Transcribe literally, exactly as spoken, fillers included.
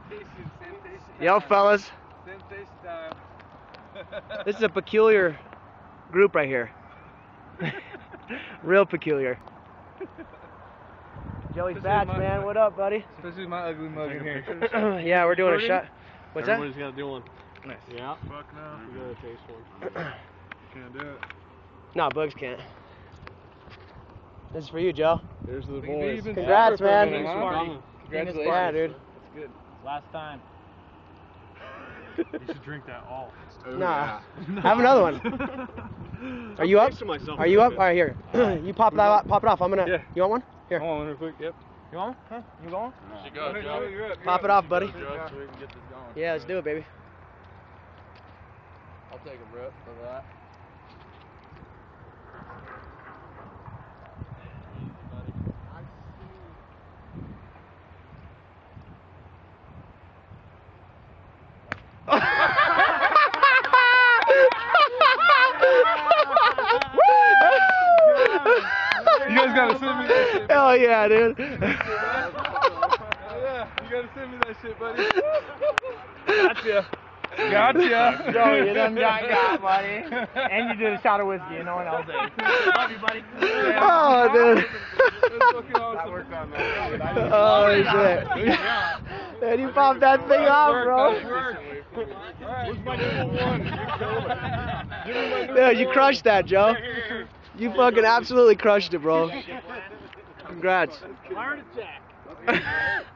Yo, fellas. This is a peculiar group right here. Real peculiar. Joey's badge, man. What up, buddy? Especially my ugly mug in here. Yeah, we're doing a shot. What's that? Everybody's got to do one. Nice. Yeah. Fuck no. We got to taste one. Can't do it. No, Bugs can't. This is for you, Joe. Here's to the boys. Congrats, man. Congratulations. Yeah, dude. That's good. Last time. You should drink that all. Oh, nah. Yeah. Have another one. Are you up? Are you up? All right, here. You pop that up, pop it off. I'm gonna. Yeah. You want one? Here. Come on, real quick. Yep. You going? Huh? You going? You should go, Joe. You're up, you're Pop up. it off, buddy. Joe, so we can get this going. Yeah, let's do it, baby. I'll take a rip for that. You guys gotta send me that shit. Hell yeah, dude. Oh, yeah, you gotta send me that shit, buddy. Gotcha. Gotcha. Joey, you done got got, buddy. And you did a shot of whiskey, and no one else did. Love you, buddy. Oh, dude. That's fucking awesome. That worked on that. Oh, shit. Man, you popped that thing off, bro. Yeah, you crushed that, Joe. You fucking absolutely crushed it, bro. Congrats. Learn to jack.